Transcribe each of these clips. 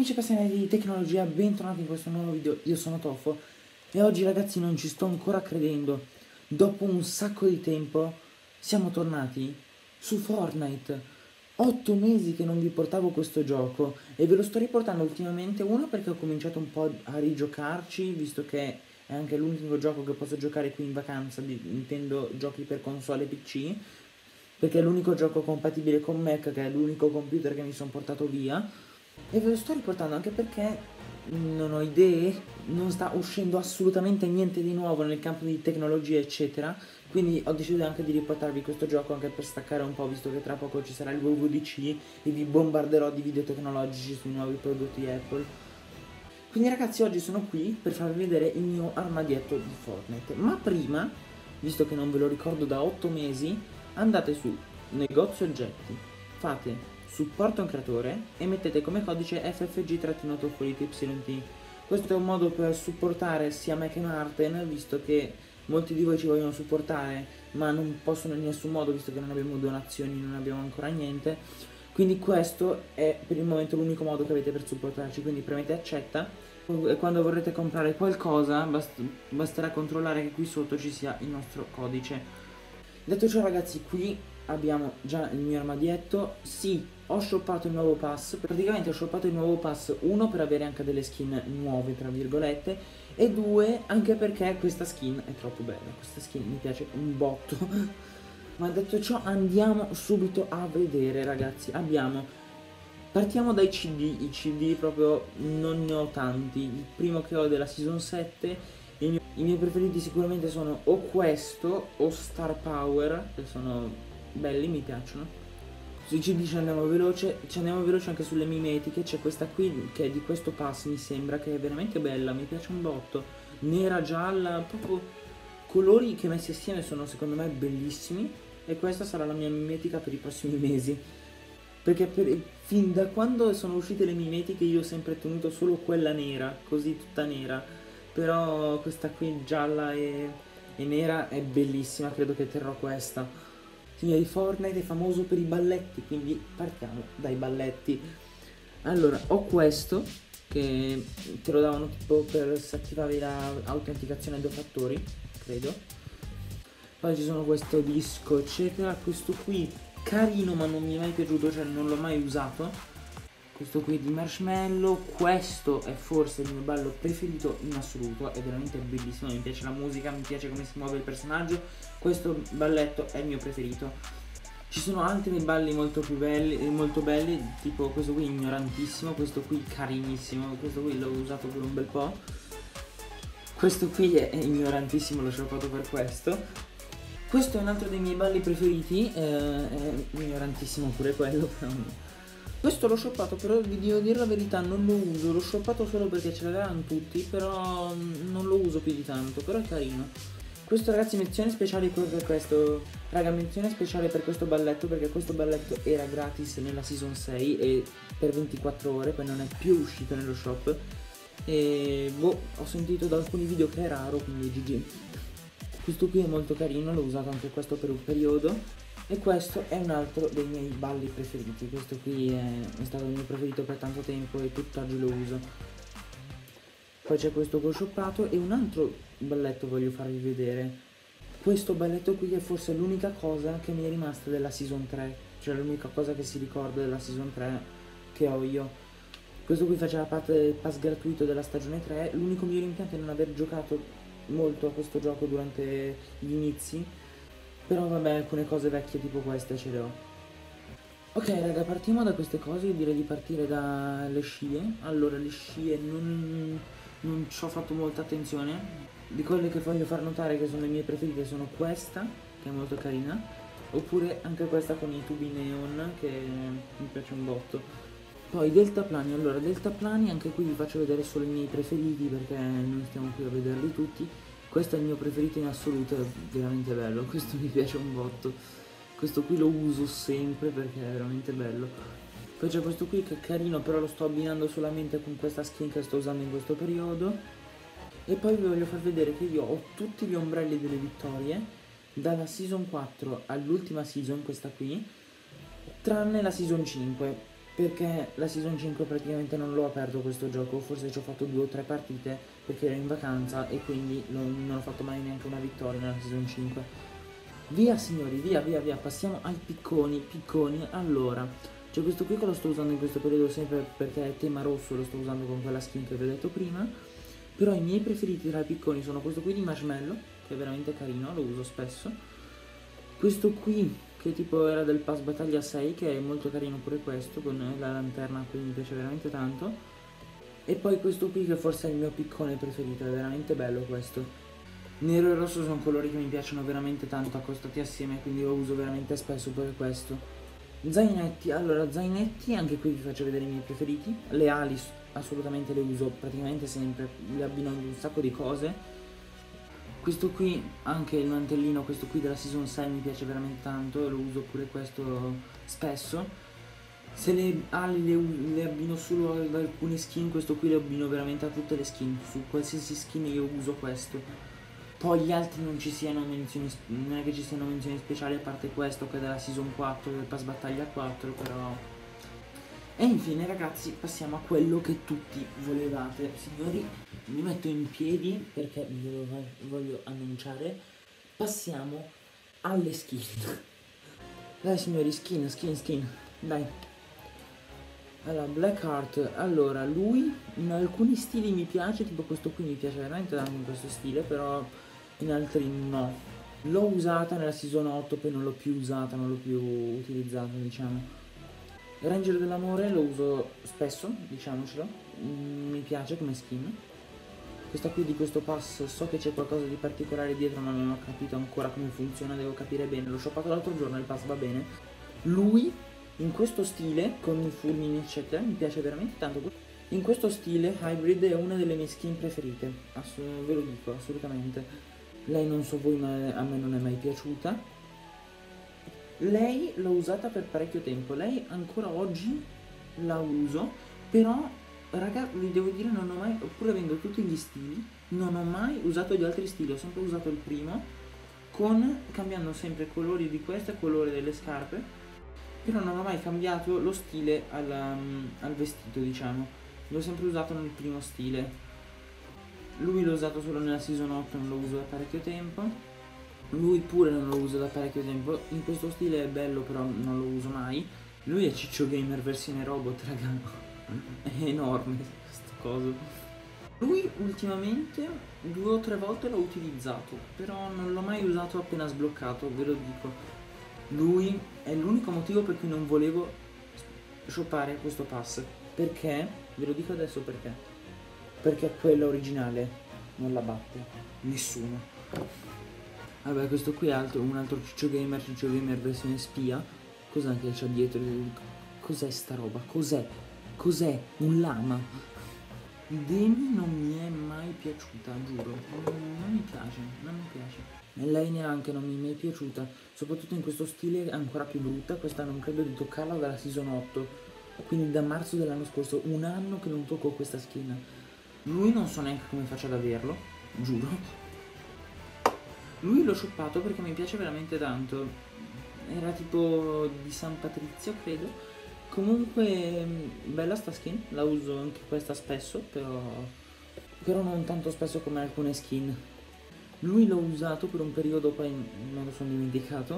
Amici appassionati di tecnologia, bentornati in questo nuovo video, io sono Tofo e oggi ragazzi non ci sto ancora credendo, dopo un sacco di tempo siamo tornati su Fortnite. 8 mesi che non vi portavo questo gioco e ve lo sto riportando ultimamente, uno perché ho cominciato un po' a rigiocarci, visto che è anche l'unico gioco che posso giocare qui in vacanza, intendo giochi per console e PC, perché è l'unico gioco compatibile con Mac, che è l'unico computer che mi sono portato via. E ve lo sto riportando anche perché non ho idee, non sta uscendo assolutamente niente di nuovo nel campo di tecnologia eccetera, quindi ho deciso anche di riportarvi questo gioco anche per staccare un po', visto che tra poco ci sarà il WWDC e vi bombarderò di video tecnologici sui nuovi prodotti Apple. Quindi ragazzi, oggi sono qui per farvi vedere il mio armadietto di Fortnite, ma prima, visto che non ve lo ricordo da 8 mesi, andate su negozio oggetti, fate supporto un creatore e mettete come codice ffg-YT. Questo è un modo per supportare sia me che Marten, visto che molti di voi ci vogliono supportare ma non possono in nessun modo, visto che non abbiamo donazioni, non abbiamo ancora niente. Quindi questo è per il momento l'unico modo che avete per supportarci, quindi premete accetta e quando vorrete comprare qualcosa basterà controllare che qui sotto ci sia il nostro codice. Detto ciò ragazzi, qui abbiamo già il mio armadietto. Sì, ho shoppato il nuovo pass, praticamente ho shoppato il nuovo pass, uno per avere anche delle skin nuove tra virgolette e due anche perché questa skin è troppo bella, questa skin mi piace un botto. Ma detto ciò andiamo subito a vedere ragazzi, partiamo dai CD, i CD proprio non ne ho tanti, il primo che ho è della Season 7. I miei preferiti sicuramente sono o questo o Star Power, che sono belli, mi piacciono. Sui CD ci andiamo veloce anche sulle mimetiche. C'è questa qui che è di questo pass, mi sembra, che è veramente bella, mi piace un botto. Nera, gialla, proprio colori che messi assieme sono secondo me bellissimi. E questa sarà la mia mimetica per i prossimi mesi. Perché fin da quando sono uscite le mimetiche io ho sempre tenuto solo quella nera, così tutta nera. Però questa qui gialla e nera è bellissima, credo che terrò questa. Signori, Fortnite è famoso per i balletti, quindi partiamo dai balletti. Allora, ho questo, che te lo davano tipo per se attivavi l'autenticazione a due fattori, credo. Poi ci sono questo disco, eccetera. Questo qui, carino, ma non mi è mai piaciuto, cioè non l'ho mai usato. Questo qui di Marshmallow, questo è forse il mio ballo preferito in assoluto, è veramente bellissimo, mi piace la musica, mi piace come si muove il personaggio, questo balletto è il mio preferito. Ci sono altri balli molto belli, tipo questo qui ignorantissimo, questo qui carinissimo, questo qui l'ho usato per un bel po'. Questo qui è ignorantissimo, l'ho shoppato per questo. Questo è un altro dei miei balli preferiti, è ignorantissimo pure quello, però. Questo l'ho shoppato, però vi devo dire la verità, non lo uso, l'ho shoppato solo perché ce l'avevano tutti, però non lo uso più di tanto, però è carino. Questo ragazzi, menzione speciale per questo, raga, menzione speciale per questo balletto, perché questo balletto era gratis nella Season 6 e per 24 ore, poi non è più uscito nello shop. E boh, ho sentito da alcuni video che è raro, quindi GG. Questo qui è molto carino, l'ho usato anche questo per un periodo. E questo è un altro dei miei balli preferiti, questo qui è stato il mio preferito per tanto tempo e tutt'oggi lo uso. Poi c'è questo che ho shoppato e un altro balletto voglio farvi vedere. Questo balletto qui è forse l'unica cosa che mi è rimasta della Season 3, cioè l'unica cosa che si ricorda della Season 3 che ho io. Questo qui faceva parte del pass gratuito della stagione 3, l'unico mio rimpianto è non aver giocato molto a questo gioco durante gli inizi. Però vabbè, alcune cose vecchie tipo queste ce le ho. Ok raga, partiamo da queste cose, io direi di partire dalle scie. Allora, le scie non ci ho fatto molta attenzione. Di quelle che voglio far notare che sono le mie preferite sono questa, che è molto carina, oppure anche questa con i tubi neon, che mi piace un botto. Poi deltaplani, allora deltaplani anche qui vi faccio vedere solo i miei preferiti perché non stiamo qui a vederli tutti. Questo è il mio preferito in assoluto, è veramente bello, questo mi piace un botto. Questo qui lo uso sempre perché è veramente bello. Poi c'è questo qui che è carino, però lo sto abbinando solamente con questa skin che sto usando in questo periodo. E poi vi voglio far vedere che io ho tutti gli ombrelli delle vittorie, dalla Season 4 all'ultima Season, questa qui, tranne la Season 5. perché la Season 5 praticamente non l'ho aperto questo gioco, forse ci ho fatto 2 o 3 partite perché ero in vacanza e quindi non ho fatto mai neanche una vittoria nella Season 5. Via signori, via, passiamo ai picconi. Allora, c'è questo qui che lo sto usando in questo periodo sempre perché è tema rosso, lo sto usando con quella skin che vi ho detto prima. Però i miei preferiti tra i picconi sono questo qui di Marshmallow, che è veramente carino, lo uso spesso. Questo qui, che tipo era del pass battaglia 6, che è molto carino pure questo, con la lanterna, quindi mi piace veramente tanto. E poi questo qui che forse è il mio piccone preferito, è veramente bello questo. Nero e rosso sono colori che mi piacciono veramente tanto accostati assieme, quindi lo uso veramente spesso pure questo. Zainetti, allora zainetti, anche qui vi faccio vedere i miei preferiti. Le ali assolutamente le uso praticamente sempre, le abbino in un sacco di cose. Questo qui, anche il mantellino, questo qui della Season 6 mi piace veramente tanto, lo uso pure questo spesso. Se le ali le abbino solo ad alcune skin, questo qui le abbino veramente a tutte le skin, su qualsiasi skin io uso questo. Poi gli altri non ci siano menzioni, non è che ci siano menzioni speciali a parte questo che è della Season 4, del Pass Battaglia 4, però... E infine ragazzi passiamo a quello che tutti volevate. Signori, mi metto in piedi perché ve lo voglio annunciare. Passiamo alle skin. Dai signori, skin, dai. Allora, Blackheart, allora lui in alcuni stili mi piace, tipo questo qui mi piace veramente tanto in questo stile, però in altri no. L'ho usata nella Season 8, poi non l'ho più usata, non l'ho più utilizzata, diciamo. Ranger dell'amore lo uso spesso, diciamocelo, mi piace come skin. Questa qui di questo pass so che c'è qualcosa di particolare dietro, ma non ho capito ancora come funziona, devo capire bene. L'ho shoppato l'altro giorno, il pass va bene. Lui, in questo stile, con i fulmini eccetera, mi piace veramente tanto. In questo stile Hybrid è una delle mie skin preferite, ve lo dico, assolutamente. Lei non so voi, ma a me non è mai piaciuta. Lei l'ho usata per parecchio tempo, lei ancora oggi la uso, però raga vi devo dire non ho mai, pur avendo tutti gli stili, non ho mai usato gli altri stili, ho sempre usato il primo, cambiando sempre i colori di questo e il colore delle scarpe, però non ho mai cambiato lo stile al vestito, diciamo, l'ho sempre usato nel primo stile. Lui l'ho usato solo nella Season 8, non lo uso da parecchio tempo. Lui pure non lo uso da parecchio tempo, in questo stile è bello però non lo uso mai. Lui è Ciccio Gamer versione robot, raga, è enorme questo coso. Lui ultimamente 2 o 3 volte l'ho utilizzato, però non l'ho mai usato appena sbloccato, ve lo dico. Lui è l'unico motivo per cui non volevo shoppare questo pass, perché, ve lo dico adesso perché. Perché quella originale non la batte nessuno. Vabbè, questo qui è un altro Ciccio Gamer versione spia. Cos'è che c'è dietro? Cos'è sta roba? Cos'è? Cos'è? Un lama? Demi non mi è mai piaciuta, giuro. Non mi piace, non mi piace. E lei neanche non mi è mai piaciuta. Soprattutto in questo stile ancora più brutta. Questa non credo di toccarla dalla Season 8. Quindi da marzo dell'anno scorso. Un anno che non tocco questa skin. Lui non so neanche come faccia ad averlo, giuro. Lui l'ho shoppato perché mi piace veramente tanto. Era tipo di San Patrizio, credo. Comunque, bella sta skin. La uso anche questa spesso, però non tanto spesso come alcune skin. Lui l'ho usato per un periodo, poi me lo sono dimenticato.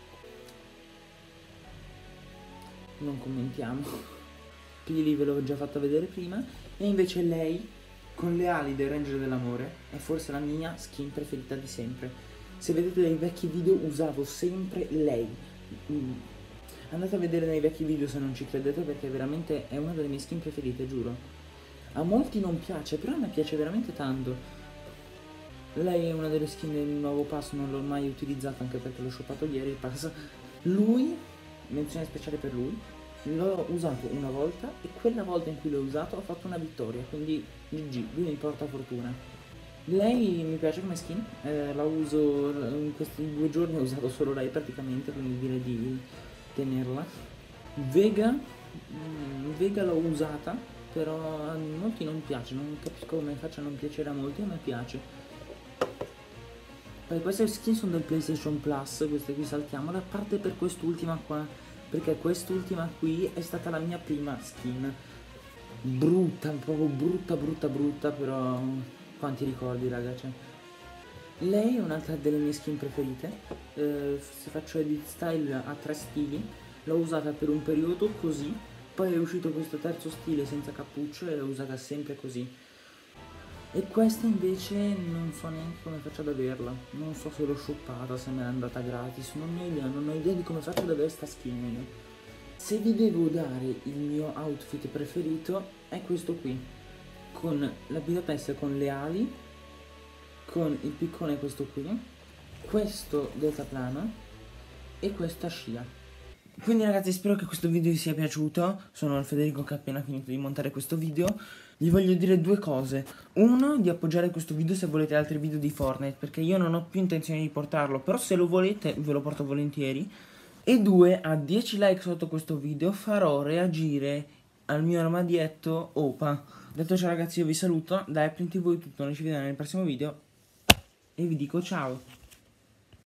Non commentiamo. Pili ve l'ho già fatta vedere prima. E invece lei, con le ali del Ranger dell'amore, è forse la mia skin preferita di sempre. Se vedete nei vecchi video usavo sempre lei. Andate a vedere nei vecchi video se non ci credete, perché veramente è una delle mie skin preferite, giuro. A molti non piace, però a me piace veramente tanto. Lei è una delle skin del nuovo pass, non l'ho mai utilizzata anche perché l'ho shoppato ieri il pass. Lui, menzione speciale per lui, l'ho usato una volta e quella volta in cui l'ho usato ho fatto una vittoria, quindi GG, lui mi porta fortuna. Lei mi piace come skin, la uso in questi 2 giorni, ho usato solo lei praticamente, quindi direi di tenerla. Vega l'ho usata, però a molti non piace, non capisco come faccia a non piacere a molti, a me piace. Poi queste skin sono del PlayStation Plus, queste qui saltiamole, a parte per quest'ultima qua, perché quest'ultima qui è stata la mia prima skin. Brutta, proprio brutta, però quanti ricordi, raga, cioè. Lei è un'altra delle mie skin preferite, se faccio edit style a 3 stili, l'ho usata per un periodo così, poi è uscito questo terzo stile senza cappuccio e l'ho usata sempre così. E questa invece non so neanche come faccio ad averla, non so se l'ho shoppata, se me l'è andata gratis, non ho idea di come faccio ad avere sta skin io. Se vi devo dare il mio outfit preferito è questo qui, con la pilotessa con le ali, con il piccone questo qui, questo deltaplano e questa scia. Quindi ragazzi, spero che questo video vi sia piaciuto. Sono il Federico che ha appena finito di montare questo video. Vi voglio dire due cose. Uno, di appoggiare questo video se volete altri video di Fortnite, perché io non ho più intenzione di portarlo, però se lo volete ve lo porto volentieri. E due, a 10 like sotto questo video farò reagire al mio armadietto Opa. Detto ciò ragazzi, io vi saluto, da Apple TV è tutto, noi ci vediamo nel prossimo video e vi dico ciao.